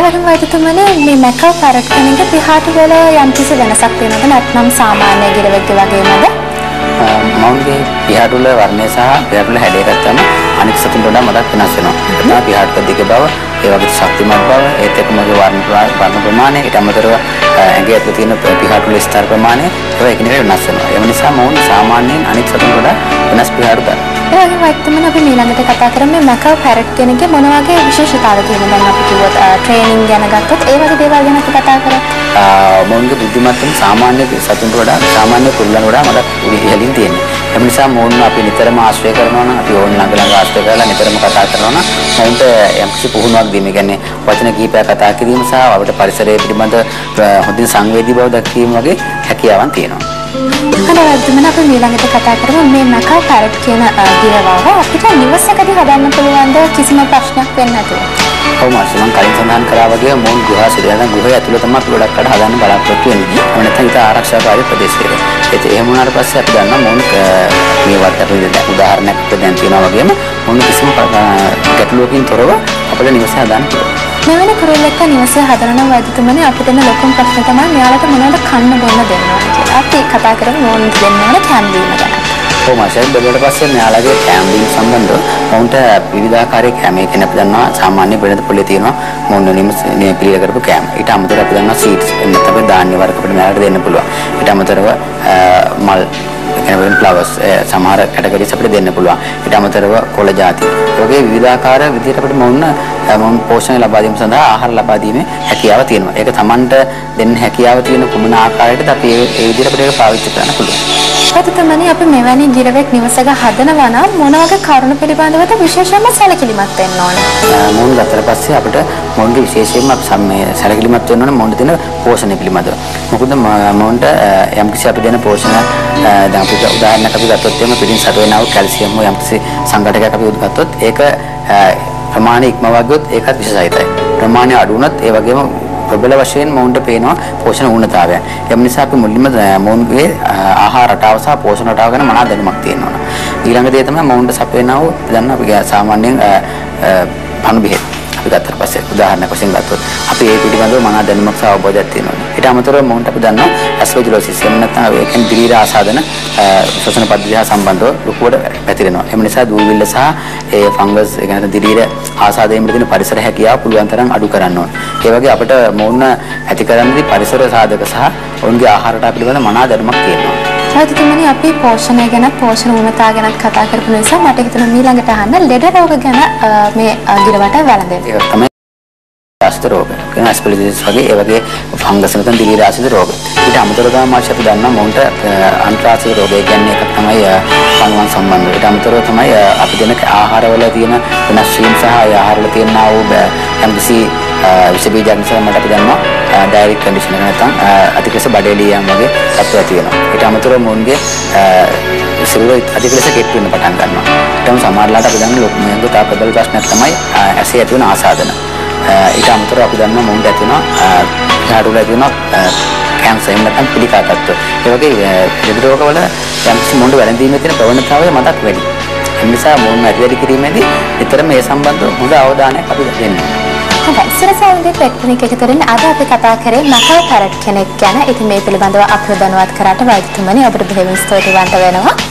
වගේම වෛද්‍යතුමනි මේ මැකව් පැරට් කෙනෙක්ගේ පිහාටු වල යම්කිසි වෙනසක් තියෙනවද නැත්නම් සාමාන්‍ය ගිරවෙක්ගේ වගේමද? මවුන්ගේ පිහාටු වල වර්ණය සහ පිහාටු වල හැඩය ගත්තම අනිත් සතුන්ට වඩා මඩක් වෙනස් වෙනවා. ඒ පිහාටු දිග බව, ඒ වගේ ශක්තිමත් බව, ඒත් එක්කම වර්ණ ප්‍රමාණය, ඊට අමතරව ඇඟේ ඇතුළේ තියෙන පිහාටු වල ස්තර ප්‍රමාණය ඒවා එකිනෙකට වෙනස් වෙනවා. ඒ නිසා මවුන් සාමාන්‍යයෙන් අනිත් සතුන්ට වඩා වෙනස් පිහාටු ගන්නවා. ඒ වගේම වෛද්‍යතුමනි අපි ඊළඟට කතා කරමු මේ මැකව් පැරට් කෙනෙක්ගේ මොන වගේ විශේෂතාවද තියෙනවද? දැන් අපි කිව්වොත් ට්‍රේනින් ගැන ගත්තොත් ඒ වගේ දේවල් ගැන අපි කතා කරමු. මවුන්ගේ බුද්ධිමත්කම සාමාන්‍ය සතුන්ට වඩා සාමාන්‍ය කුරුල්ලන්ට වඩා මඩක් ඉහළින් තියෙනවා. ඒ නිසා මවුන් අපි නිතරම ආශ්‍රය කරනවා නම් අපි ඕන ළඟ ආශ්‍රය කරලා නිතරම කතා කරනවා නම් මවුන්ට යම්කිසි පුහුණුවක් දීම. ඒ කියන්නේ වචන කීපයක් කතා කිරීම සහ අපිට පරිසරය පිළිබඳ හොඳින් සංවේදී බව දක්වීම වගේ හැකියාවන් තියෙනවා. වෛද්‍යතුමනි අපි ඊළඟට කතා කරමු මේ මැකව් පැරට් කියන ගිරවව අපිට නිවසකදී හදන්න පුළුවන් ද කිසිම ප්‍රශ්නයක් වෙන්නේ නැතුව? ඔව් මාසි මම කලින් සඳහන් කරා වගේ මවුන් ගුහා සිදුවන ගුහය ඇතුළේ තමයි ගොඩක් කඩ හදන්න බලාපොරොත්තු වෙන්නේ. ඒ නැත්නම් ඊට ආරක්ෂාකාරී ප්‍රදේශයක. එහෙම වුණාට පස්සේ අපි දන්නවා මවුන් මේ වට අපි උදාහරණයක් දැන් තියනවා වගේම මවුන් කිසිම ගැටලුවකින් තොරව අපිට නිවස හදන්න පුළුවන්. මෙවැනි කුරුල්ලෙක්ව නිවසේ හදන වෛද්‍යතුමනි අපිට එන ලොකුම ප්‍රශ්නේ තමයි මෙයාලට මොනවද කන්න බොන්න දෙන්න ඕනේ කියලා. අපි කතා කරමු මවුන් දෙන්න ඕන කැම්බීම ගැන. ඔව් මාෂල් බෙදුවට පස්සේ මෙයාලගේ කැම්බීම සම්බන්ධව මවුන්ට විවිධාකාරයේ කැම එකෙන් අපි දන්නවා සාමාන්‍ය වෙළඳ පොලේ තියෙනවා මවුන් නිවසේ පිළියෙල කරපු කැම. ඊට අමතරව අපි දන්නවා සීඩ්ස් එන්නත් අපි ධාන්‍ය වර්ග අපිට මෙයාලට දෙන්න පුළුවන්. ඊට අමතරව මල් එනවෙන් ෆ්ලවර්ස් සමහර කැටගරිස් අපිට දෙන්න පුළුවන්. ඊට අමතරව කොළ ಜಾති. ඒ වගේ විවිධාකාර විදිහට අපිට මවුන් පෝෂණය ලබා දීම සඳහා ආහාර ලබා දීමේ හැකියාව තියෙනවා. ඒක Tamanට දෙන්න හැකියාව තියෙන කුමන ආකාරයකටද අපි ඒ විදිහට අපිට ඒක පාවිච්චි කරන්න පුළුවන්. වෛද්‍යතුමනි අපි මෙවැනි ගිරවෙක් නිවසක හදනවා නම් මොන වගේ කරුණු පිළිබඳවද විශේෂයෙන්ම සැලකිලිමත් වෙන්න ඕනේ? මවුන් ගත්තට පස්සේ අපිට මවුන්ගේ විශේෂයෙන්ම අපි සැලකිලිමත් වෙන්න ඕනේ මවුන්ට දෙන පෝෂණය පිළිබඳව. මොකද මවුන්ට යම්කිසි අපි දෙන පෝෂණ දැන් අපි උදාහරණයක් අපි ගත්තොත් එහෙම පිටින් සතු වෙනව කැල්සියම් හෝ යම්කිසි සංඝටකයක් අපි උද්ගත්තොත් ඒක ප්‍රමාණය ඉක්මවා ගියොත් ඒකත් විශේෂයිතයි. ප්‍රමාණය අඩු වුණත් ඒ වගේම ප්‍රබල වශයෙන් මවුන්ට පේනවා පෝෂණ ඌනතාවය. ඒ නිසා අපි මුලින්ම මවුන්ගේ ආහාර රටාව සහ පෝෂණ රටාව ගැන මනා දැනුමක් තියෙනවා. ඊළඟ දේ තමයි මවුන්ට සපයනව දන්න අපි සාමාන්‍යයෙන් පණු බෙහෙත් අපි ගත්තට පස්සේ උදාහරණයක් වශයෙන් ගත්තොත් අපි ඒ පිළිබඳව මනා දැනුමක් සහ අවබෝධයක් තියෙනවා. ඊට අමතරව මවුන්ට අපි දන්නවා ඇස්පර්ජිලොසිස් එහෙම නැත්නම් ඒකෙන් දිරීර ආසාදන ශ්වසන පද්ධතිය හා සම්බන්ධව ලොකුවට පැතිරෙනවා. එම නිසා දූවිල්ල සහ ඒ ෆංගස් ඒ කියන්නේ දිරීර ආසාදයෙන් තියෙන පරිසර හැකියාව පුළුවන් තරම් අඩු කරන්න ඕන. ඒ වගේ අපිට මවුන් ඇති කරන්නේ පරිසර සාධක සහ ඔවුන්ගේ ආහාර රටාව පිළිබඳ මනා දැනුමක් තියෙනවා. වෛද්‍යතුමනි අපි පෝෂණය ගැන පෝෂණ ඌනතාව ගැන කතා කරපු නිසා මට හිතුණා ඊළඟට අහන්න ලෙඩ රෝග ගැන මේ ගිරවට වැළඳෙන්න. ඒක තමයි ආස්ත රෝග. කියන ඇස්පර්ජිලොසිස් වගේ ඒ වගේ ෆංගස් නැත්නම් දිරීර ආසිත රෝග. ඊට අමතරව තමයි මාෂි අපි දන්නවා මොන්ට අන්ත්‍රාසිත රෝගය කියන්නේ එකක් තමයි පණුවන් සම්බන්ධව. ඊට අමතරව තමයි අපි දෙන ආහාරවල තියෙන වෙනස් වීම සහ ආහාරවල තියෙන ආ වූ යම්කිසි විස බීජයන් නිසා මට අපි දන්නවා ඩයරික් කන්ඩිෂන් එක නැත්නම් අතිකස බඩේලියම් වගේ තත්ත්වයක් තියෙනවා. ඊට අමතරව මොන්ගේ සිරුර අධික ලෙස කෙට් වෙන්න පටන් ගන්නවා. ඊටම සමහරලාට අපි දන්න ලොකු මේක තා ප්‍රබල ප්‍රශ්නයක් තමයි ඇසේ ඇති වෙන ආසාදන. ඊට අමතරව අපි දන්නවා මොන්ට ඇති වෙන පිහාටු වල ඇති වෙන කැන්සර් එහෙම නැත්නම් පිළිකා තත්ත්ව. ඒ වගේ ලෙඩ රෝගවල යම්කිසි මොන්ට වැළඳීමේ තියෙන ප්‍රවණතාවය මතක් වැඩි. ඒ නිසා මොන් වැඩි කිරීමේදී නිතරම මේ සම්බන්ධව හොඳ අවධානයක් අපි දෙන්න ඕනේ. හොඳයි සිරසාවන්ගේ ටෙක්නික් එක තුළින් අද අපි කතා කරේ මැකව් පැරට් කෙනෙක් ගැන. ඉතින් මේ පිළිබඳව අපිව දැනුවත් කරාට වෛද්‍යතුමනි ඔබට බෙහෙවින් ස්තුතිවන්ත වෙනවා.